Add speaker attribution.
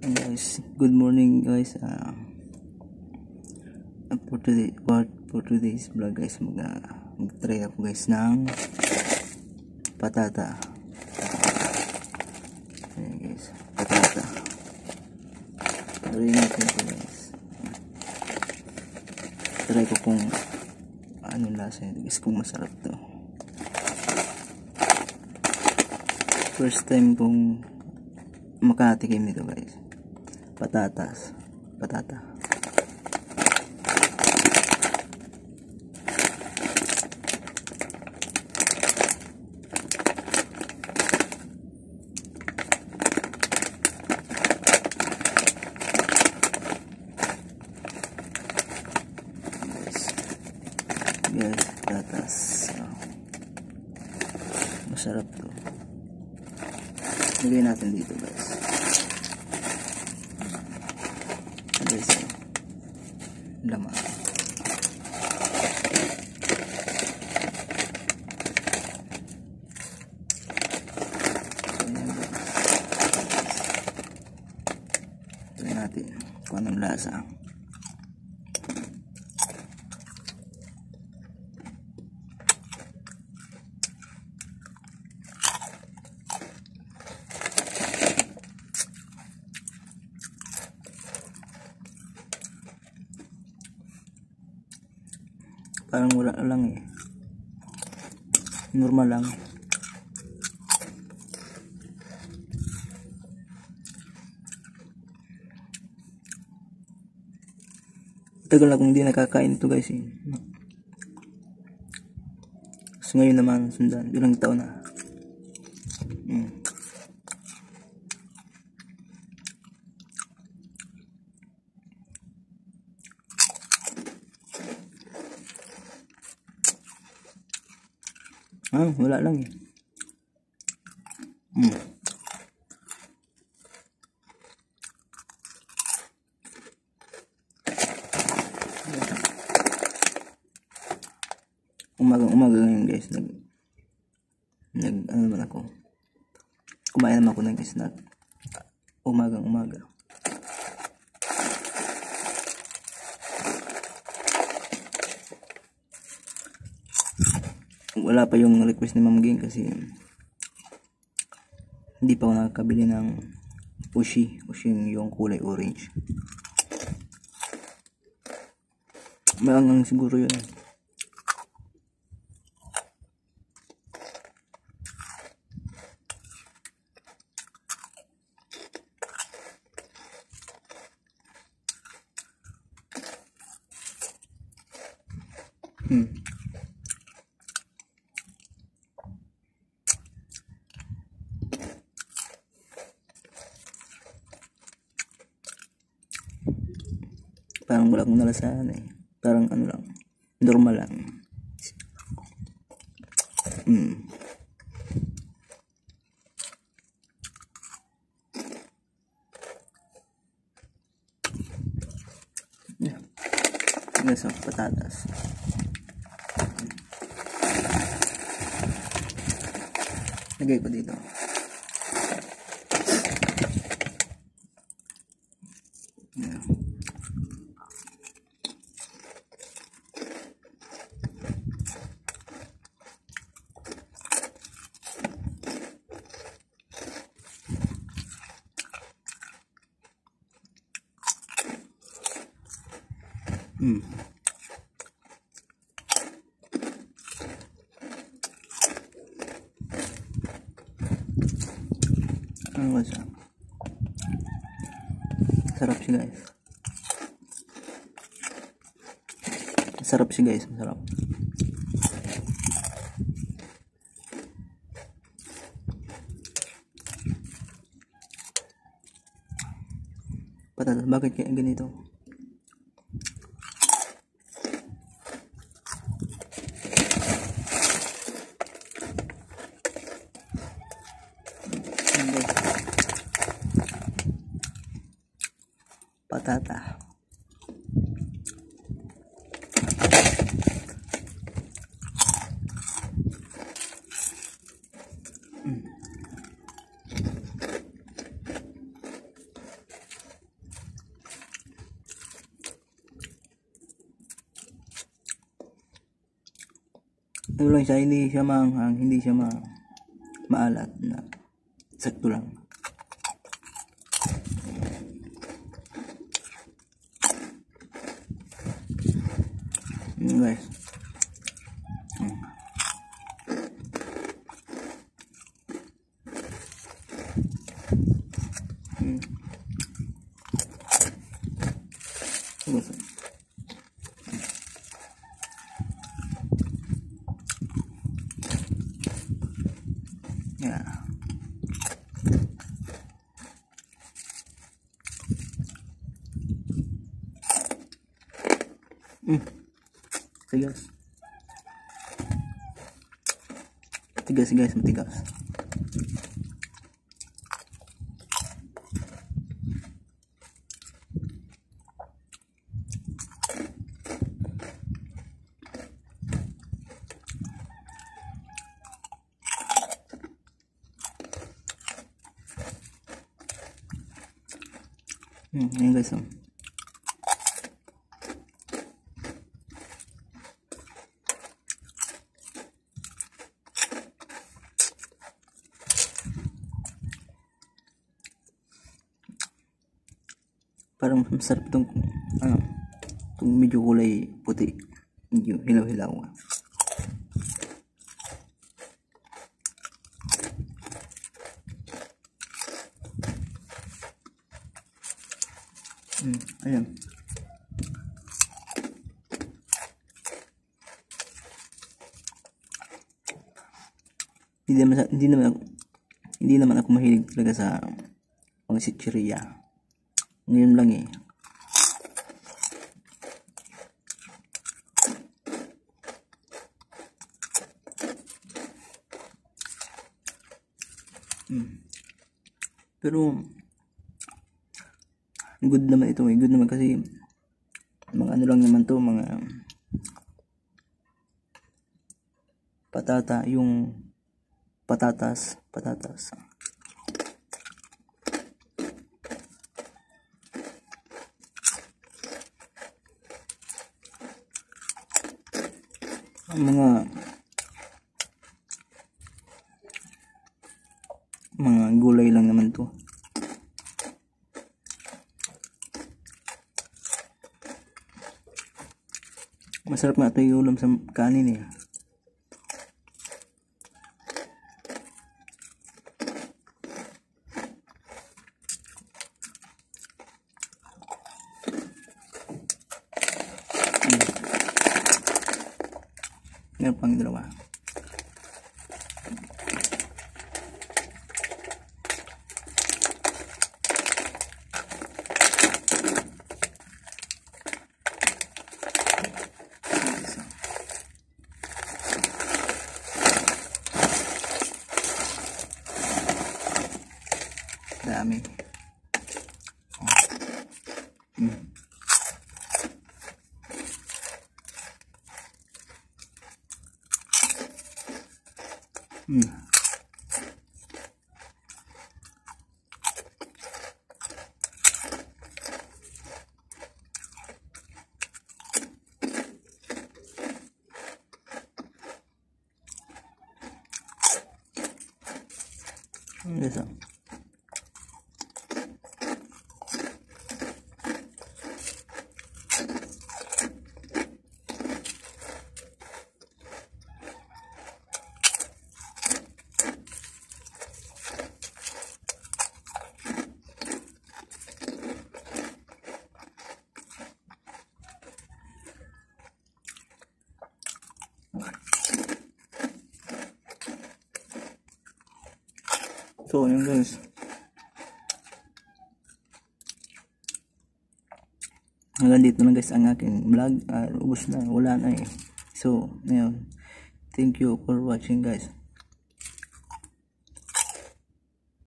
Speaker 1: Guys, good morning guys. For today's vlog guys, mag-try ako guys ng patata. Ayan guys, patata. Try natin ito guys. Try ko kung anong lasa nito guys, kung masarap to. First time kong makatikim nito guys. Patata. Yes, patatas. Masarap to. Lagay natin dito guys. Guys, laman. Tignan natin kung anong lasa. Parang wala lang eh. Normal lang. Tagal na kung hindi nakakain ito guys eh. So ngayon naman sundan. Ilang taon na. Wala lang eh. Umaga ngayon guys, ano naman ako. Kumain naman ako ng snack. Umaga. Wala pa yung request ni Ma'am Ging kasi hindi pa ako nakakabili ng Ushi yung kulay orange. Maangang siguro yun. Parang wala akong nalasahan eh. Parang ano lang, normal lang. Guys, patatas. Lagay ko dito. Ano ba siya? Sarap siya guys. Masarap. Patatas, bakit kaya ganito? Patata. ano lang siya, hindi siya maanghang, hindi siya maalat na sakto lang. Guys. Yeah. Tigas. Tigas guys, matigas. Ayan guys, parang masarap itong itong medyo kulay puti, medyo hilaw-hilaw. Ayan. Hindi naman ako mahilig talaga sa mga chichirya. Ngayon lang eh. Pero good naman ito eh. Good naman kasi mga ano lang naman to, mga yung patatas. Ang mga gulay lang naman to. Masarap nga ito yung ulam sa kanin eh. Ngayon pang dalawa. Dami. Yes, so yun guys, hanggang dito lang guys ang aking vlog. Ubos na, wala na eh. So ngayon, thank you for watching guys.